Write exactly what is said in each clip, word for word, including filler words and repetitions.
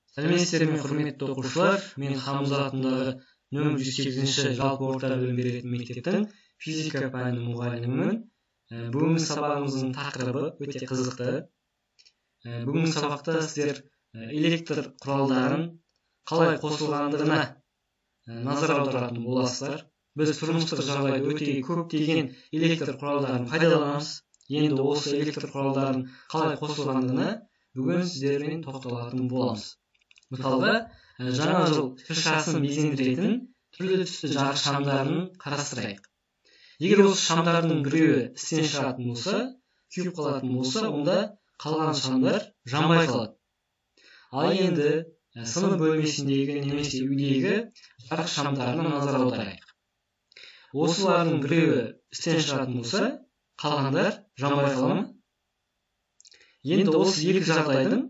Сәлеметсіздер ме, құрметті оқушылар? Мен Хамза атындағы нөмір жүз сегізінші жалпы орта білім беретін мектептің физика пәнінің мұғалімімін. Бүгінгі сабағымыздың тақырыбы өте қызықты. Бүгінгі сабақта сіздер электр құралдарын қалай қосылғандығына назар аударатын боласыздар. Біз тұрмыстық жағдайда өте көптеген электр құралдарын пайдаланамыз. Енді осы электр құралдарын қалай қосылғандығына бүгін сіздермен тоқталатын боламыз. Мысалға, жаңа жыл шыршасын безендіретін түрлі түсті жарық шамдарын қарастырайық. Егер осы шамдардың біреуі істен шығатын болса, күйіп қалатын болса, онда қалған шамдар жанбай қалады. Ал енді сынып бөлмесіндегі немесе үйдегі жарық шамдарына назар аударайық. Осылардың біреуі істен шығатын болса, қалғандар жанбай қала ма? Енді осы екі жағдайдың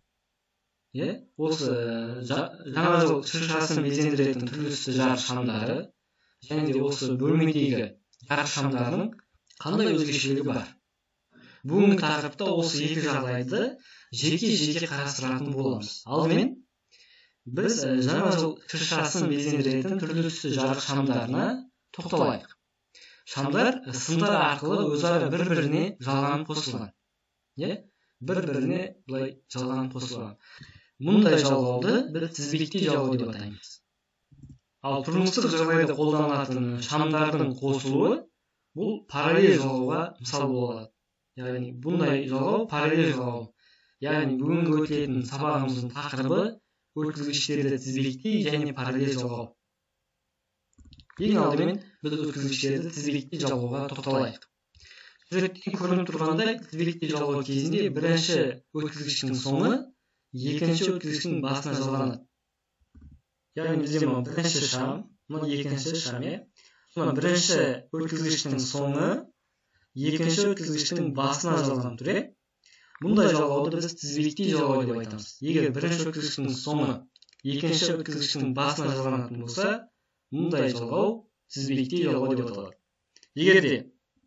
осы жаңа жыл шыршасын безендіретін түрлі түсті жарық шамдары және де осы бөлмедегі жарық шамдарының қандай өзгешелігі бар? Бүгінгі тақырыпта осы екі жағдайды жеке-жеке қарастыратын боламыз. Алдымен біз жаңа жыл шыршасын безендіретін түрлі түсті жарық шамдарына тоқталайық. Шамдар сымдар арқылы өзара бір-біріне жалғанып қосылған. Бір-біріне былай жалғанып қосылған. Мұндай жалғауды біз тізбектей жалғау деп атаймыз. Ал тұрмыстық жағдайда қолданылатын шамдардың қосылуы бұл параллель жалғауға мысал болады. Яғни бұндай жалғау параллель жалғау. Яғни бүгінгі өтетін сабағымыздың тақырыбы өткізгіштерді тізбектей және параллель жалғау. Ең алдымен біз өткізгіштерді тізбектей жалғауға тоқталайық. Суреттен көрініп тұрғандай, тізбектей жалғау кезінде бірінші өткізгіштің соңы екінші өткізгіштің басына жалғанады. Яғни бізде мына бірінші шам, мына екінші шам, мына бірінші өткізгіштің соңы екінші өткізгіштің басына жалғанып тұр. Мұндай жалғауды біз тізбектей жалғау деп айтамыз. Егер бірінші өткізгіштің соңы екінші өткізгіштің басына жалғанатын болса, мұндай жалғау тізбектей жалғау деп аталады. Егер де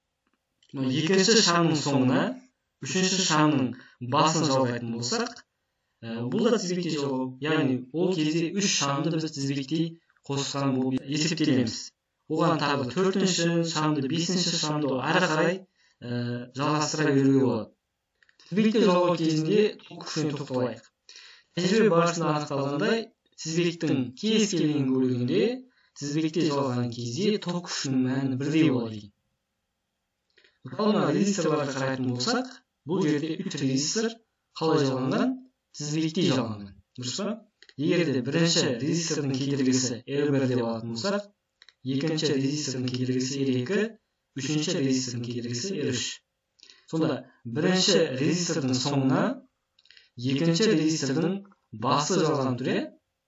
екінші шамның соңына үшінші шамның басын жалғайтын болсақ, бұл да тізбектей жалғау. Яғни ол кезде үш шамды біз тізбектей қосқан болып есептелеміз. Оған тағы төртінші шамды, бесінші шамды ары қарай жалғастыра беруге болады. Тізбектей жалғау кезінде ток күшіне тоқталайық. Тәжірибе барысында анықталғандай, тізбектің кез келген бөлігінде тізбектей жалғаған кезде ток күшінің мәні бірдей болады. Қалған резисторларға қарайтын болсақ, бұл жерде үш резистор қалай жалғанған? Тізбектей жалғанған. Дұрыс па? Егер де бірінші резистордың кедергісі эр бір деп алатын болсақ, екінші резистордың кедергісі эр екі, үшінші резистордың кедергісі эр үш. Сонда бірінші резистордың соңына екінші резистордың басы жалғанып тұр.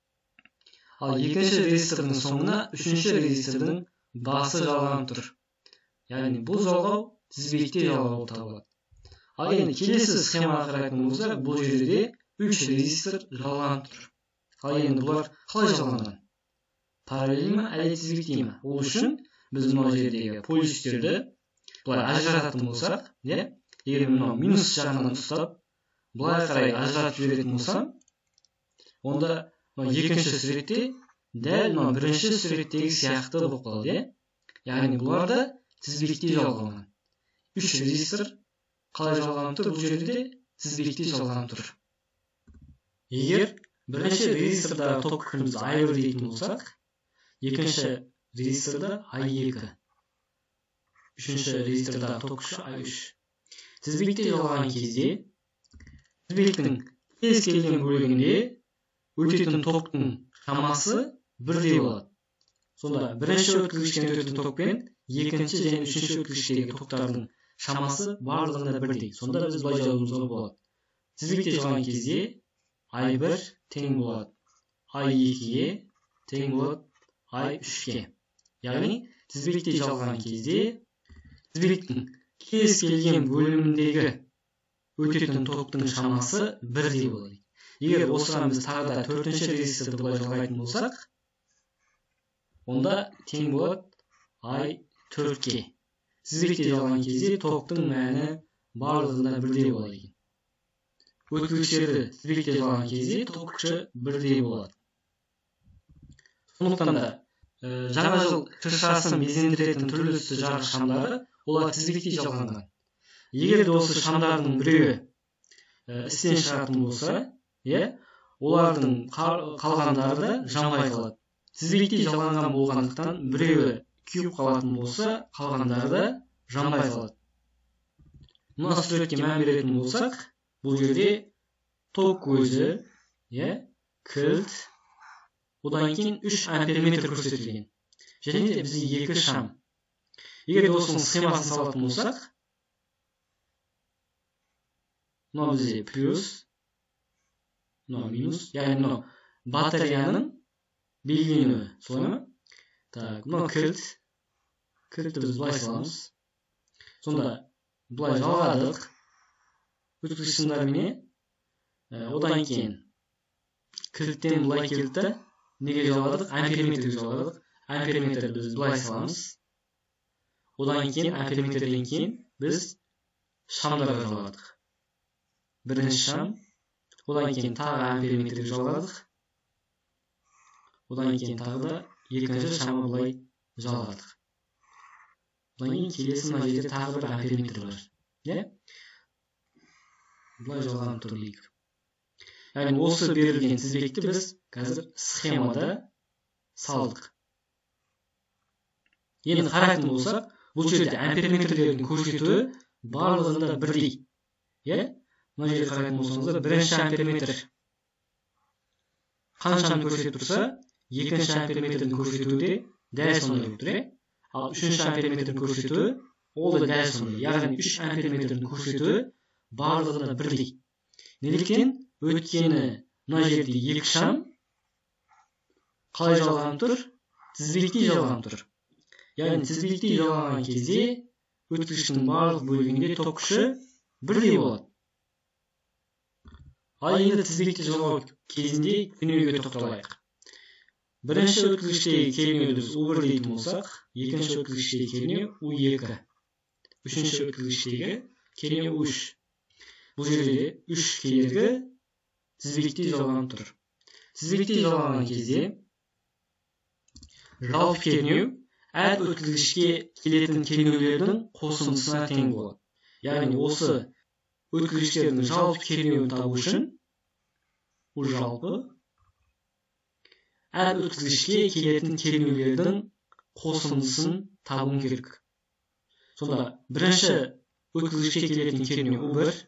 Ал екінші резистордың соңына үшінші резистордың басы жалғанып тұр. Яғни бұл жалғау тізбектей жалғау болып табылады. Ал енді келесі схемаға қарайтын болсақ, бұл жерде үш резистор жалғанып тұр. Ал енді бұлар қалай жалғанған? Параллель ме, әлде тізбектей ме? Ол үшін біз мына жердегі полюстерді былай ажырататын болсақ, егер мынау минус жағынан ұстап, былай қарай ажыратып жіберетін болсам, онда екінші суретте дәл бірінші суреттегі сияқты болып қалады. Яғни бұларда тізбектей жалғанған. Үш резистор қалай жалғанып тұр? Бұл жерде тізбектей жалғанып тұр. Егер бірінші резистордағы ток күшіміз ай бір дейтін болсақ, екінші резисторда ай екі, үшінші резистордағы ток күші ай үш. Тізбектей жалғаған кезде тізбектің кез келген бөлігінде өтетін токтың шамасы бірдей болады. Сонда бірінші өткізгіштен өтетін токпен екінші және үшінші өткізгіштегі токтардың шамасы барлығында бірдей. Сонда біз былай жазуымызға болады. Тізбектей жалған кезде ай бір тең болады ай екіге, тең болады ай үшке. Яғни тізбектей жалған кезде тізбектің кез келген бөліміндегі өтетін токтың шамасы бірдей болады. Егер осыған біз тағы да төртінші резисторды былай жалғайтын болсақ, онда тең болады ай төртке. Тізбектей жалған кезде токтың мәні барлығында бірдей болады. өткізгіштерді тізбекте жалған кезде ток күші бірдей болады. Сондықтан да жаңа жыл шыршасын безендіретін түрлі түсті жарық шамдары олар тізбекте жалғанған. Егер де осы шамдардың біреуі істен шығатын болса, олардың қалғандары да жанбай қалады. Тізбекте жалғанған болғандықтан біреуі күйіп қалатын болса, қалғандары да жанбай қалады. Мына суретке мән беретін болсақ, бұл жерде ток көзі, кілт, одан кейін үш амперметр көрсетілген. Және де бізде екі шам. Егер де осының схемасын салатын болсақ, мынау бізде плюс, мынау минус, яғни мынау батареяның белгіленуі, солай ма? Так, мынау кілт. Кілтті біз былай саламыз. Сонда былай жалғадық. Өткізгіш сымдарымен. Одан кейін кілттен былай келді. Неге жалғадық? Амперметрге жалғадық. Амперметрді біз былай саламыз. Одан кейін амперметрден кейін біз шамдарға жалғадық. Бірінші шам. Одан кейін тағы амперметрге жалғадық. Одан кейін тағы да екінші шамы былай жалғадық. Одан кейін келесі мына жерде тағы бір амперметр бар. Былай жалғанып тұр дейік. Яғни осы берілген тізбекті біз қазір схемада салдық. Енді қарайтын болсақ, бұл жерде амперметрлердің көрсетуі барлығында бірдей. Мына жерде қарайтын болсаңыздар, бірінші амперметр қаншаны көрсетіп тұрса, екінші амперметрдің көрсетуі де дәл сондай болып тұр. Ал үшінші амперметрдің көрсетуі ол да дәл сондай. Яғни үш амперметрдің көрсетуі барлығында бірдей. Неліктен? Өйткені мына жерде екі шам қалай жалғанып тұр? Тізбекте жалғанып тұр. Яғни тізбекте жалғанған кезде өткізгіштің барлық бөлігінде ток күші бірдей болады. Ал енді тізбекте жалғау кезінде кернеуге тоқталайық. Бірінші өткізгіштегі кернеуді біз у бір дейтін болсақ, екінші өткізгіштегі кернеу у екі. Үшінші өткізгіштегі кернеу у үш. Бұл жерде үш кедергі тізбекте жалғанып тұр. Тізбекте жалғанған кезде жалпы кернеу әр өткізгішке келетін кернеулердің қосындысына тең болады. Яғни осы өткізгіштердің жалпы кернеуін табу үшін бұл жалпы әр өткізгішке келетін кернеулердің қосындысын табуым керек. Сонда бірінші өткізгішке келетін кернеу у бір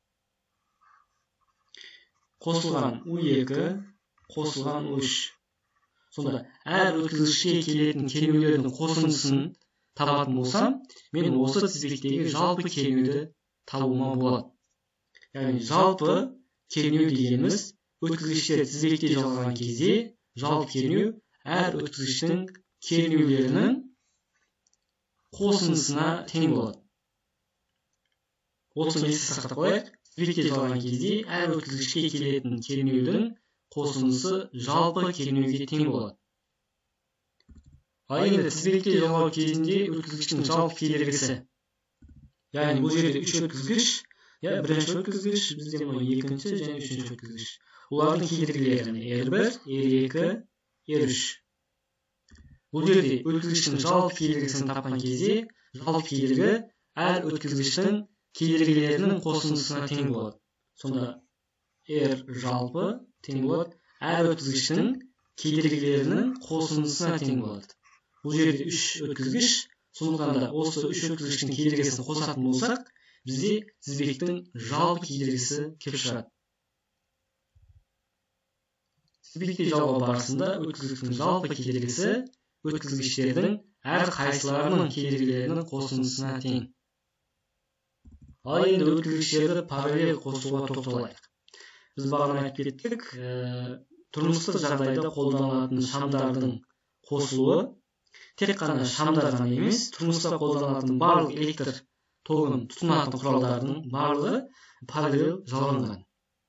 қосылған у екі қосылған у үш. Сонда әр өткізгішке келетін кернеулердің қосындысын табатын болсам, мен осы тізбектегі жалпы кернеуді табуыма болады. Яғни жалпы кернеу дегеніміз өткізгіштер тізбекте жалғанған кезде жалпы кернеу әр өткізгіштің кернеулерінің қосындысына тең болады. Осыны есте сақтап қояйық. Тізбекте жалғанған кезде әр өткізгішке келетін кернеудің қосындысы жалпы кернеуге тең болады. Ал енді тізбекте жалғау кезінде өткізгіштің жалпы кедергісі. Яғни бұл жерде үш өткізгіш, бірінші өткізгіш, бізде екінші және үшінші өткізгіш. Олардың кедергілері эр бір, эр екі, эр үш. Бұл жерде өткізгіштің жалпы кедергісін тапқан кезде жалпы кедергі әр өткізгіштің кедергілерінің қосындысына тең болады. Сонда R жалпы тең болады әр өткізгіштің кедергілерінің қосындысына тең болады. Бұл жерде үш өткізгіш, сондықтан да осы үш өткізгіштің кедергісін қосатын болсақ, бізде тізбектің жалпы кедергісі келіп шығады. Тізбекте жалғау барысында өткізгіштің жалпы кедергісі өткізгіштердің әр қайсыларының кедергілерінің қосындысына тең. Ал енді өткізгіштерді параллель қосуға тоқталайық. Біз бағана айтып кеттік, тұрмыстық жағдайда қолданылатын шамдардың қосылуы тек қана шамдар ғана емес, тұрмыста қолданылатын барлық электр тогын тұтынатын құралдардың барлығы параллель жалғанған.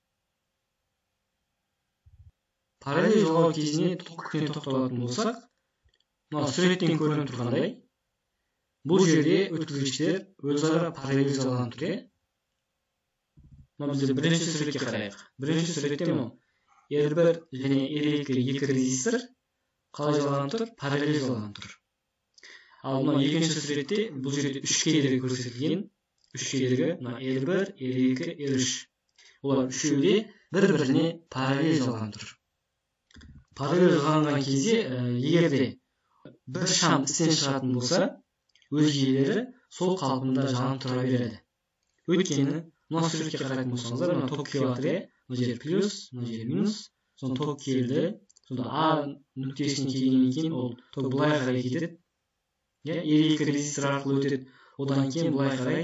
Параллель жалғау кезіне ток күшіне тоқталатын болсақ, мынау суреттен көрініп тұрғандай, бұл жерде өткізгіштер өзара параллель жалғанып тұр. Мына бізде бірінші суретке қарайық. Бірінші суретте мынау эр бір және эр екі екі резистор қалай жалғанып тұр? Параллель жалғанып тұр. Ал мына екінші суретте бұл жерде үш кедергі көрсетілген. үш кедергі мына эр бір, эр екі, эр үш. Олар үшеуі де бір-біріне параллель жалғанып тұр. Параллель жалғанған кезде, егер де бір шам істен шығатын болса, өзгелері сол қалпында жанып тұра береді. Өйткені мына суретке қарайтын болсаңыздар, мына ток келіп жатыр, мына жер плюс, мына жер минус, сонда ток келді, сонда А нүктесіне келгеннен кейін ол ток былай қарай кетеді. эр екі резистор арқылы өтеді, одан кейін былай қарай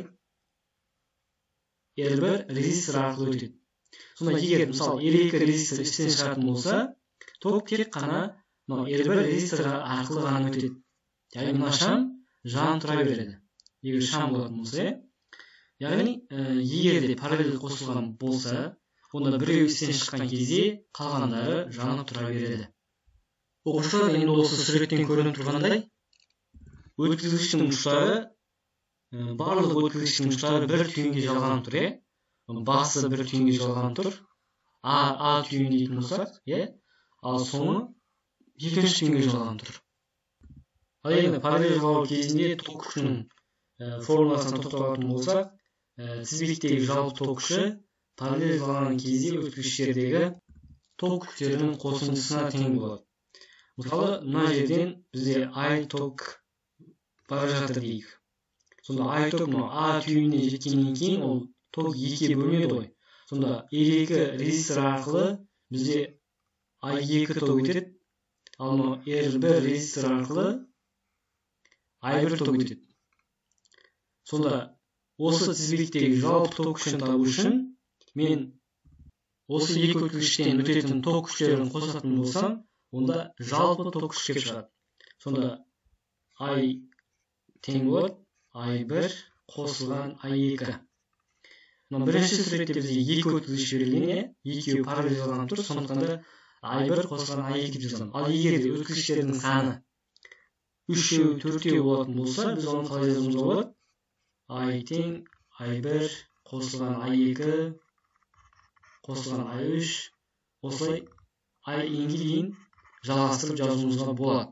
эр бір резистор арқылы өтеді. Сонда егер мысалы эр екі резистор істен шығатын болса, ток тек қана эр бір резистор арқылы ғана өтеді. Яғни мына шам жанып тұра береді. Егер шам болатын болса, яғни егер де параллель қосылған болса, онда біреу істен шыққан кезде қалғандары жанып тұра береді. Оқушылар, енді осы суреттен көрініп тұрғандай, өткізгіштің ұштары, барлық өткізгіштің ұштары бір түйінге жалғанып тұр, басы бір түйінге жалғанып тұр. А түйін дейтін болсақ, ал соңы екінші түйінге жалғанып тұр. Ал енді параллель жалғау кезінде ток күшінің формуласына тоқталатын болсақ, тізбектегі жалпы ток күші параллель жалғанған кезде өткізгіштердегі ток күштерінің қосындысына тең болады. Мысалы, мына жерден бізде I ток бара жатыр дейік. Сонда I ток А түйініне жеткеннен кейін ол ток екіге бөлінеді ғой. Сонда эр екі резистор арқылы бізде I екі ток өтеді, ал эр бір резистор арқылы I бір ток өтеді. Сонда осы тізбектегі жалпы ток күшін табу үшін мен осы екі өткізгіштен өтетін ток күштерін қосатын болсам, онда жалпы ток күш келіп шығады. Сонда I тең болады I бір қосылған I екі. Бірінші суретте бізде екі өткізгіш берілген, екеуі параллель жалғанып тұр, сондықтан да I бір қосылған I екі деп жазамын. Ал егер де өткізгіштердің саны үшеу, төртеу болатын болса, біз оны қалай жазуымызға болады? I тең I бір қосылған I екі қосылған I үш, осылай I енге дейін жалғастырып жазуымызға болады.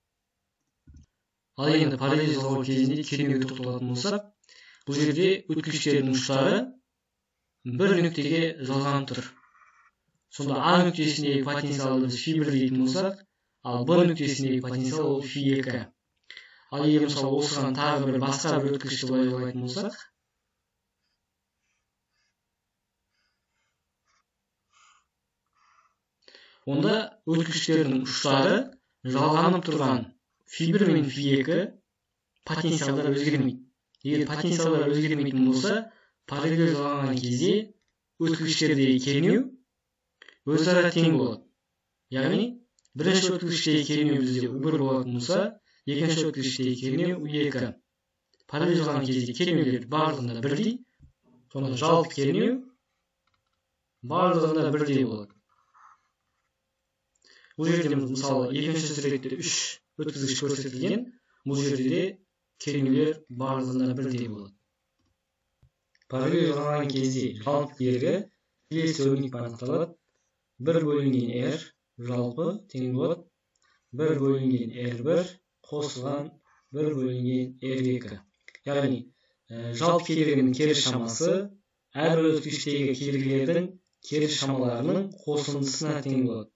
Ал енді параллель жалғау кезінде кернеуге тоқталатын болсақ, бұл жерде өткізгіштердің ұштары бір нүктеге жалғанып тұр. Сонда А нүктесіндегі потенциалды біз фи бір дейтін болсақ, ал Б нүктесіндегі потенциал ол фи екі. Ал егер мысалы осыған тағы бір басқа бір өткізгішті былай жалғайтын болсақ, онда өткізгіштердің ұштары жалғанып тұрған фи бір мен фи екі потенциалдар өзгермейді. Егер потенциалдар өзгермейтін болса, параллель жалғанған кезде өткізгіштердегі кернеу өзара тең болады. Яғни, бірінші өткізгіштегі кернеу бізде у бір болатын болса, екінші өткізгіштегі кернеу у екі. Параллель жалғанған кезде кернеулер барлығында бірдей, сонда жалпы кернеу барлығында бірдей болады. Бұл жерде мысалы екінші суретте үш өткізгіш көрсетілген, бұл жерде де кернеулер барлығында бірдей болады. Параллель жалғанған кезде жалпы кедергі келесі өрнекпен анықталады. бір бөлінген R жалпы тең болады бір бөлінген эр бір қосылған бір бөлінген эр екі. Яғни жалпы кедергінің керіс шамасы әрбір өткізгіштегі кедергілердің керіс шамаларының қосындысына тең болады.